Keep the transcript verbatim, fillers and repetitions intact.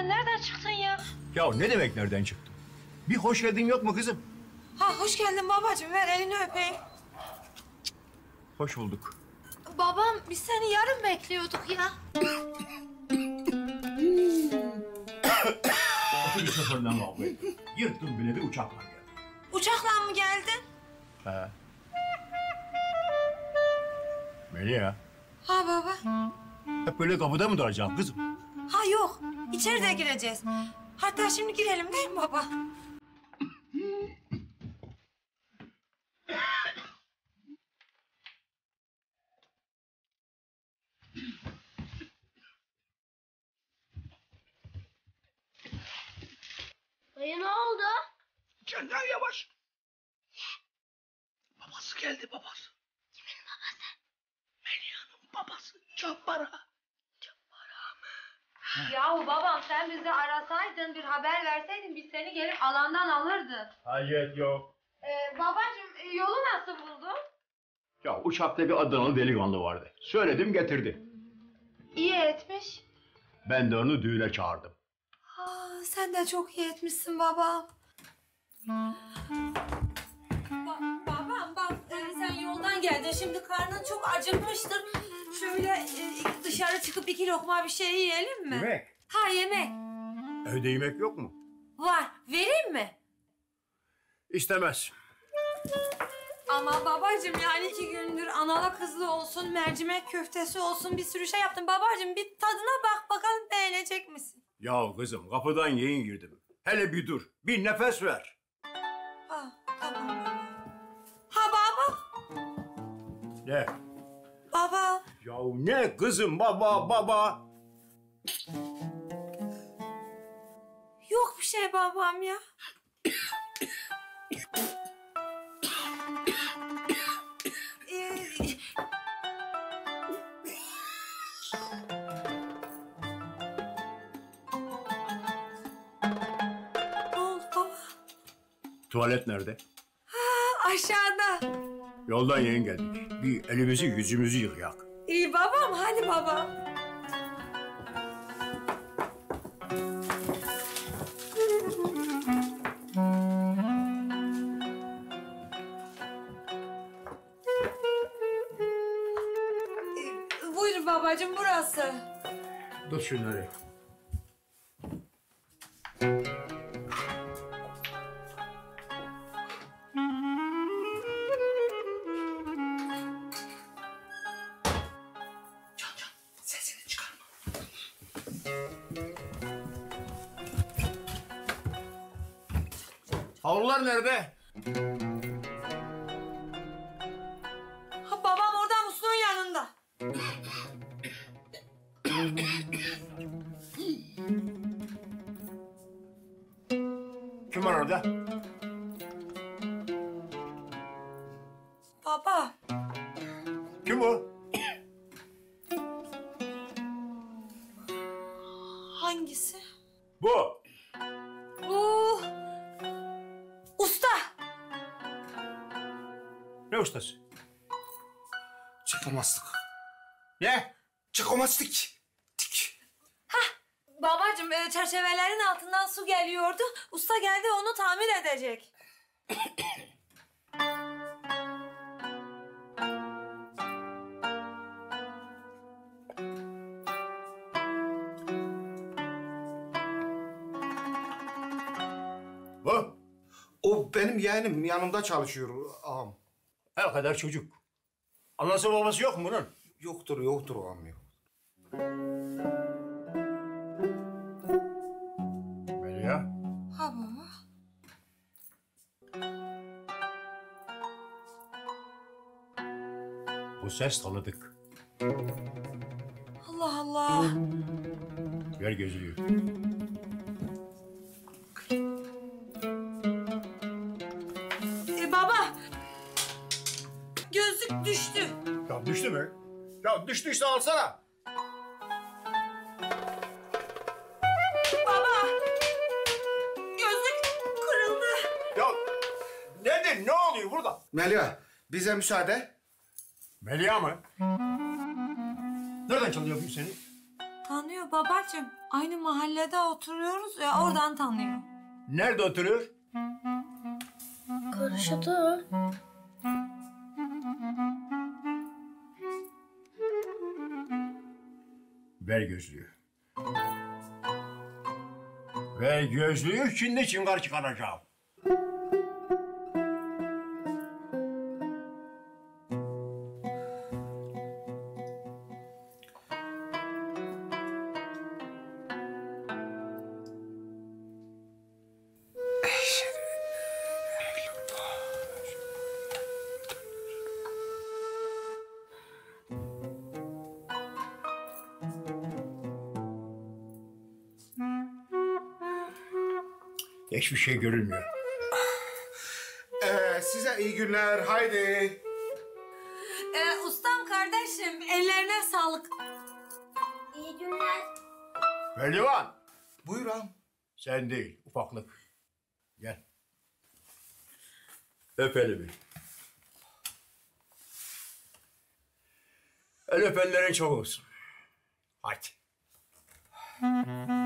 sen nereden çıktın ya? Ya ne demek nereden çıktın? Bir hoş geldin yok mu kızım? Ha hoş geldin babacığım. Ver elini öpeyim. Hoş bulduk. Babam biz seni yarın bekliyorduk ya. Bir seferden kavga ettim. Yırttım bile bir uçakla geldim. Uçakla mı geldin? He. Melia, Ha baba. hep böyle kapıda mı duracaksın kızım? Ha yok. İçeride gireceğiz. Hatta şimdi girelim değil mi baba? Dayı ne oldu? Kendine yavaş. Babası geldi babası. Kimin babası? Melia'nın babası. Cabbar'a. Cabbar'a mı? Yahu babam sen bizi arasaydın, bir haber verseydin biz seni gelip alandan alırdık. Hacet yok. Ee, babacığım e, yolu nasıl buldun? Ya uçakta bir Adanalı delikanlı vardı. Söyledim getirdi. İyi etmiş. Ben de onu düğüne çağırdım. Ha, sen de çok iyi etmişsin babam. Ba babam bak e, sen yoldan geldin. Şimdi karnın çok acıkmıştır. Şöyle e, dışarı çıkıp iki lokma bir şey yiyelim mi? Yemek. Ha yemek. Evde yemek yok mu? Var. Vereyim mi? İstemez. Ama babacığım yani iki gündür analı kızlı olsun, mercimek köftesi olsun bir sürü şey yaptım. Babacığım bir tadına bak bakalım beğenecek misin? Ya kızım kapıdan yayın girdim. Hele bir dur. Bir nefes ver. Ha tamam baba. Ha baba. Ne? Baba. Ya ne kızım baba baba. Yok bir şey babam ya. Ee, Ne oldu baba? Tuvalet nerede? Ha, aşağıda. Yoldan yayın geldik. Bir elimizi yüzümüzü yıkayak. İyi babam hadi baba. Ee, Buyur babacığım burası. Dur şunları. Can can sesini çıkarma. Havlular nerede? Ha babam orada musluğun yanında. Kim var orada? Baba. Kim o? Hangisi? Bu. Bu... Usta. Ne ustası? Çıkamazdık. Ne? Çıkamazdık. Dik. Babacığım e, çerçevelerin altından su geliyordu. Usta geldi onu tamir edecek. Bu. O benim yeğenim yanımda çalışıyor ağam. Her kadar çocuk. Anası babası yok mu bunun? Yoktur yoktur ağam yok. Melia. Ha baba. Bu ses tanıdık. Allah Allah. Ver gözlüğü. E, baba. Gözlük düştü. Ya düştü mü? Ya düştüyse alsana. Baba. Gözlük kırıldı. Ya nedir? Ne oluyor burada? Melia bize müsaade. Melia mı? Nereden çalıyor bu seni? Tanıyor babacığım. Aynı mahallede oturuyoruz ya oradan tanıyor. Nerede oturuyor? Karşıda. Ver gözlüğü. Ver gözlüğü, şimdi çıngar çıkaracağım. Hiçbir şey görülmüyor. Ee, size iyi günler. Haydi. Ee, ustam kardeşim ellerine sağlık. İyi günler. Pehlivan, Buyur ağam. sen değil, ufaklık. Gel. Öp elimi. El öpenlerin çok olsun. Hadi.